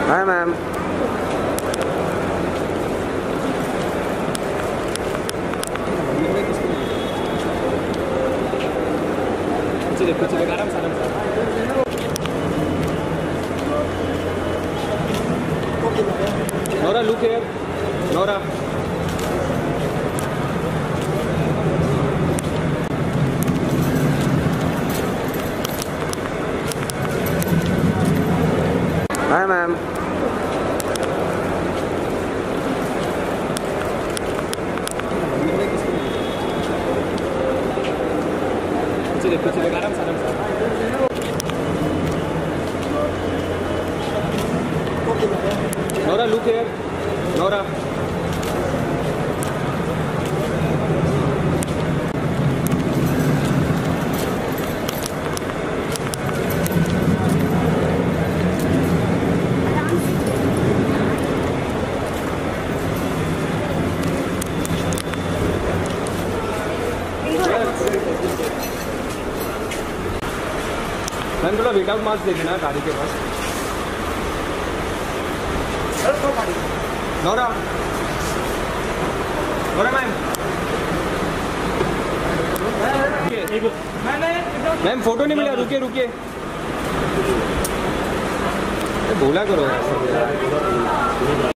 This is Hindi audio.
हाय मैम। पीछे आराम से Nora, look here Nora. Hi ma'am. पीछे आराम से Nora, look here Nora. Ma'am थोड़ा विदाउट मास्क देखना गाड़ी के पास। Nora, Nora ma'am. Ma'am photo नहीं मिला, रुकिए रुकिए, बोला करो।